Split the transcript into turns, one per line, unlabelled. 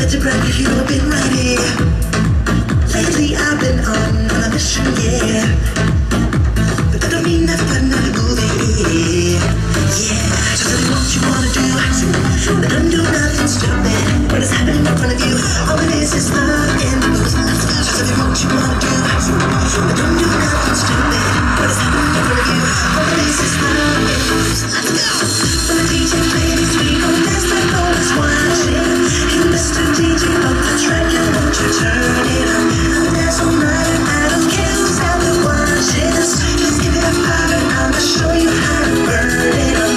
to brag if you've been ready. Lately I've been on a mission, yeah. But that don't mean I've got another movie. Yeah, so tell me what you wanna do, but don't do nothing stupid. What is happening in front of you? All it is love and booze. So tell me what you wanna do, but don't do nothing stupid. What is happening in front of you? All it is love and booze. Let's go. When the DJ plays, we gon' dance like all is watching. You Mr. DJ, up the track and won't you turn it up? I'll dance all night and I don't care who's out there watching us. Just give it a fire and I'ma show you how to burn it up.